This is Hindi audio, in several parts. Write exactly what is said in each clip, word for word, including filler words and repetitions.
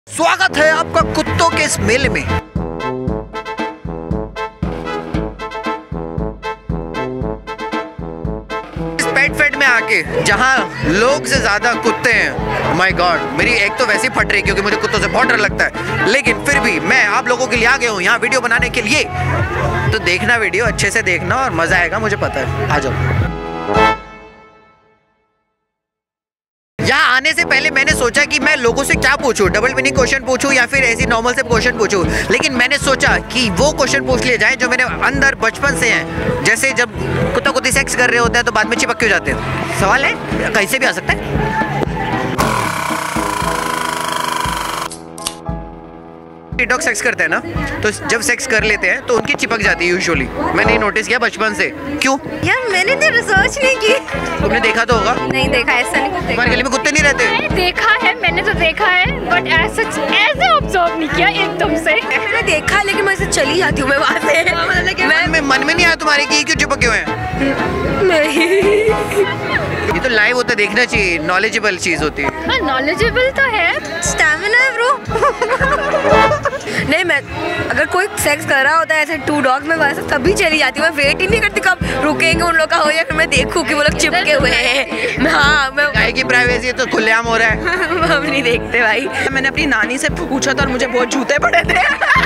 स्वागत है आपका कुत्तों के इस मेले में। इस पेट फेट में आके जहाँ लोग से ज्यादा कुत्ते हैं, माय गॉड, मेरी एक तो वैसे ही फट रही क्योंकि मुझे कुत्तों से बहुत डर लगता है, लेकिन फिर भी मैं आप लोगों के लिए आ गया हूँ यहाँ वीडियो बनाने के लिए। तो देखना वीडियो अच्छे से देखना और मजा आएगा, मुझे पता है। आ जाओ। यहाँ आने से पहले मैंने सोचा कि मैं लोगों से क्या पूछूं, डबल मीनिंग क्वेश्चन पूछूं या फिर ऐसी नॉर्मल से क्वेश्चन पूछूं, लेकिन मैंने सोचा कि वो क्वेश्चन पूछ लिए जाए जो मेरे अंदर बचपन से हैं। जैसे जब कुत्ता कुत्ती सेक्स कर रहे होते हैं तो बाद में चिपक क्यों जाते हैं। सवाल है, कहीं से भी आ सकता है। डॉग सेक्स करते हैं ना, तो जब सेक्स कर लेते हैं तो उनकी चिपक जाती है यूजुअली। मैंने नोटिस किया बचपन से। क्यों यार, मैंने तो रिसर्च नहीं की। तुमने देखा तो होगा। नहीं देखा, ऐसा नहीं कुछ देखा। हमारे गली में कुत्ते नहीं रहते। देखा है, मैंने तो देखा है, बट ऐसा ऐसे ऑब्जर्व नहीं किया एकदम से। मैंने देखा लेकिन मैं ऐसे चली जाती हूँ मैं वहाँ से। मैं, मैं मन में नहीं आया तुम्हारे कि क्यों चिपके हुए हैं। नहीं, ये तो लाइव होता देखना चाहिए, नॉलेजेबल चीज होती है। हाँ, नॉलेजेबल तो है। स्टैमिना है ब्रो। नहीं, मैं अगर कोई सेक्स कर रहा होता है ऐसे टू डॉग्स में वैसे तभी चली जाती हूँ। मैं वेट ही नहीं करती कब रुकेंगे उन लोग का हो या फिर मैं देखूँ कि वो लोग चिपके हुए हैं। हाँ, मैं गाय की प्राइवेसी तो खुलेआम हो रहा है। हम नहीं देखते भाई। मैंने अपनी नानी से पूछा था और मुझे बहुत जूते पड़े थे।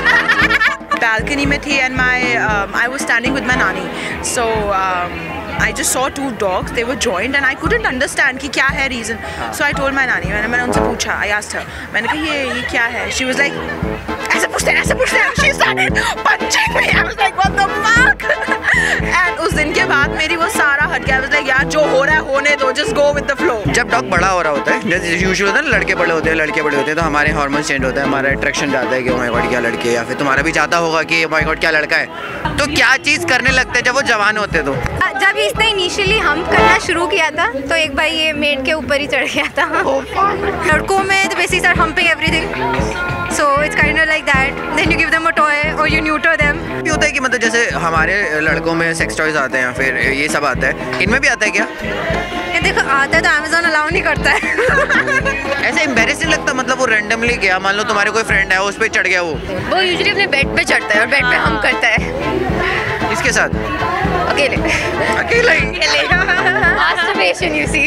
बालकनी में थी and my I was standing with my नानी, so I just saw two dogs. They were joined and I couldn't understand कि क्या है reason. So I told my नानी, मैंने मैंने उनसे पूछा, I asked her, मैंने कहा ये ये क्या है? She was like, ऐसे पूछते हैं, ऐसे पूछते हैं. She started punching me. I was like, what the fuck? And उस दिन के बाद मेरी वो सारा हट गया. I was like, यार जो हो रहा है होने दो, just go with the flow. जब डॉग बड़ा हो रहा होता है, जैसे यूजुअल होता है ना, लड़के बड़े होते हैं, लड़के बड़े होते हैं, तो हमारे हार्मोन्स चेंज होता है, हमारा अट्रैक्शन जाता है कि ओ माय गॉड क्या लड़के, या फिर तुम्हारा भी जाता होगा कि ओ माय गॉड क्या लड़का है। तो क्या चीज़ करने लगते हैं जब वो जवान होते तो? जब इसने इनिशियली हम करना शुरू किया था तो एक बार ये मेड के ऊपर ही चढ़ गया था। लड़कों में तो basically sir humping everything, so it's kind of like that, then you give them a toy और यू न्यूटर देम। ये होता है कि मतलब जैसे हमारे लड़कों में सेक्स टॉयज आते हैं, फिर ये सब आता है, इनमें भी आता है क्या? ये देखो, आता है तो अमेज़न अलाउ नहीं करता है। ऐसे एम्बैरेसिंग लगता, मतलब वो रैंडमली गया, मान लो तुम्हारे कोई फ्रेंड है उस पर चढ़ गया, वो वो यूजुअली अपने बेड पे चढ़ता है और बेड पे हम करता है। इसके साथ अकेले अकेले ही मास्टरबेशन, यू सी।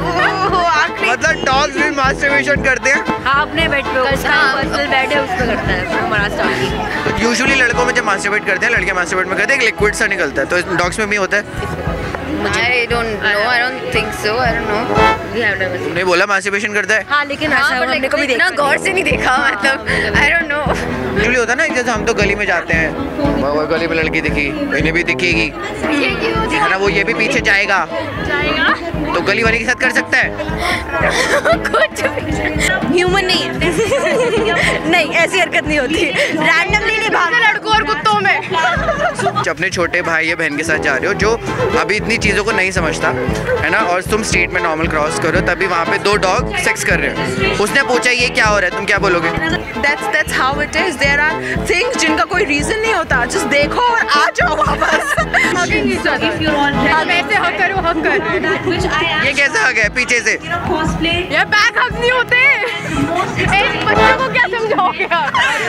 मतलब डॉग्स भी मास्टरबेशन करते हैं। हाँ, अपने बेड पे, उसका पर्सनल बेड है, उस पे करता है हमारा स्टाफ। यूजुअली लड़कों में जब मास्टरबेट करते हैं, लड़के मास्टरबेट में करते हैं, एक लिक्विड सा निकलता है, तो डॉग्स में भी होता है। I don't know, I don't think so, I don't know. We have never seen. नहीं बोला मास्टरबेशन करता है। हाँ, लेकिन ऐसा हमने कभी देखा ना, गौर से नहीं देखा, मतलब I don't know. यूजुअली होता है ना, जैसे हम तो गली में जाते हैं, वो गली में लड़की दिखी, इन्हें भी दिखेगी, है ना, वो ये भी पीछे जाएगा, जाएगा तो गली वाले के साथ कर सकता है। कुछ ह्यूमन नहीं है। नहीं, ऐसी हरकत नहीं होती, रैंडमली नहीं भागना लड़कों और कुत्तों में। जब अपने छोटे भाई या बहन के साथ जा रहे हो जो अभी इतनी चीज़ों को नहीं समझता है ना, और तुम स्ट्रीट में नॉर्मल क्रॉस करो, तभी वहाँ पे दो डॉग सेक्स कर रहे हैं, उसने पूछा ये क्या हो रहा है, तुम क्या बोलोगे? That's that's how it is. There are things जिनका कोई reason नहीं होता, just देखो और आ जाओ वापस। वैसे हक करो, हक कर। ये कैसे आ गया पीछे से? ये बैक हक नहीं होते। एक बच्चे को क्या समझाओगे आप?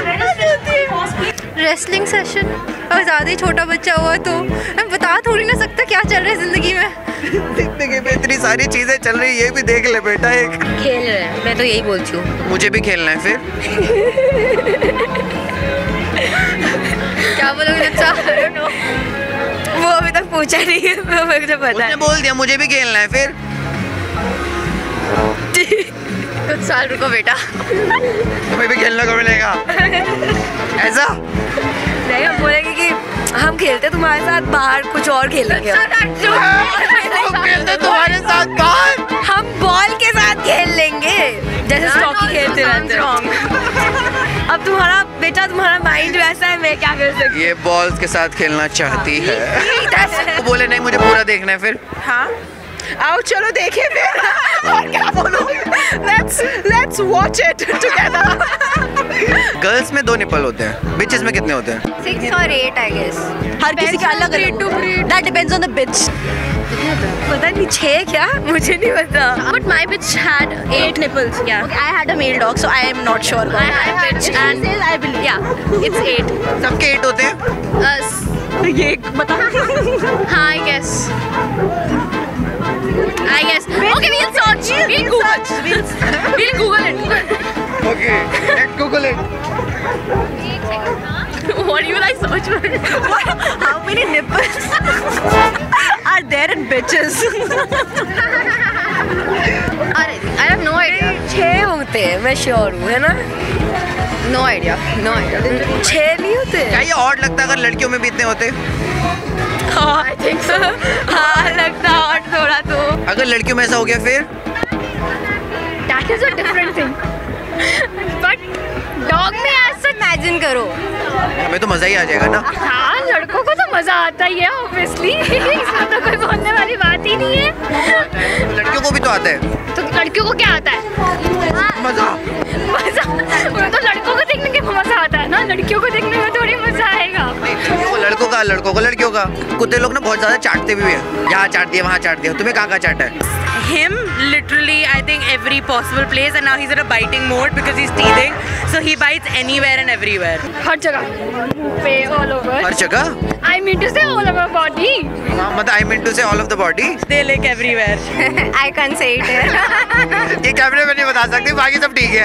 रेसलिंग सेशन, और ज़्यादा ही छोटा बच्चा हुआ तो मैं बता थोड़ी ना सकता क्या चल रहा है ज़िंदगी में। जिंदगी में इतनी सारी चीज़ें चल रही, ये भी देख ले बेटा। एक खेल रहे हैं, मैं तो यही बोलती हूँ। मुझे भी खेलना है फिर। क्या बोलोगे? अच्छा, I don't know. वो अभी तक पूछा नहीं है, मुझे पता है। उसने बोल दिया मुझे भी खेलना है फिर। कुछ साल रुको बेटा, तुम्हें भी खेलने को मिलेगा। ऐसा नहीं, हम बोलेंगे कि हम खेलते तुम्हारे साथ बाहर, कुछ और खेलेंगे। खेलते तुम्हारे साथ बाहर, हम बॉल के साथ खेल लेंगे जैसे स्टॉकी खेलते रहते हैं। अब तुम्हारा बेटा, तुम्हारा माइंड वैसा है, मैं क्या कर सकती। ये बॉल्स के साथ खेलना चाहती है। वो बोले नहीं मुझे पूरा देखना है फिर। हाँ, आओ चलो देखें फिर। और क्या बोलूं? Let's let's watch it together. Girls में दो निपल होते हैं, बिचेस में कितने होते हैं? सिक्स और एट आई गेस। हर किसी का अलग अलग होता है। That depends on the bitch. पता नहीं छह क्या? मुझे नहीं पता. But my bitch had eight nipples. Yeah. Okay, I had a male dog, so I am not sure. I had a bitch and I believe. yeah, it's eight. सबके एट होते हैं? Uh, ये बता. हाँ, I guess. I guess. Okay, we'll search. We'll Google. We'll Google it. Okay, let's Google it. What do you like search for? How many nipples are there in bitches? I have no idea. छह होते हैं, मैं श्योर हूँ, है ना? No idea. No idea. छह नहीं होते? क्या ये ऑड लगता है अगर लड़कियों में भी इतने होते? I think so. हाँ लगता है और थोड़ा तो. अगर लड़कियों में ऐसा हो गया फिर? That is a different thing. But dog में ऐसा इमेजिन करो। हमें तो मजा ही आ जाएगा ना। हाँ, लड़कों को तो मजा आता ही है ऑब्वियसली। इसमें तो कोई बोलने वाली बात ही नहीं है। लड़कियों को भी तो आता है। तो लड़कियों को क्या आता है? मजा। मजा तो लड़कों को देखने के मजा आता है ना, लड़कियों को देखने में थोड़ी मजा आएगा। वो लड़कों का, लड़कों को लड़कियों का। कुत्ते लोग ना बहुत ज्यादा चाटते भी हैं, यहाँ चाट दिया वहाँ चाट दिया। तुम्हें कहाँ कहाँ चाटा है? Him, literally, I think every possible place, and now he's in a biting mode because he's teething. So he bites anywhere and everywhere. हर जगह, पे, all over. हर जगह? I mean to say all over body. हाँ, मतलब I mean to say all of the body. They lick everywhere. I can't say it. ये कैमरे में नहीं बता सकती, बाकी सब ठीक है।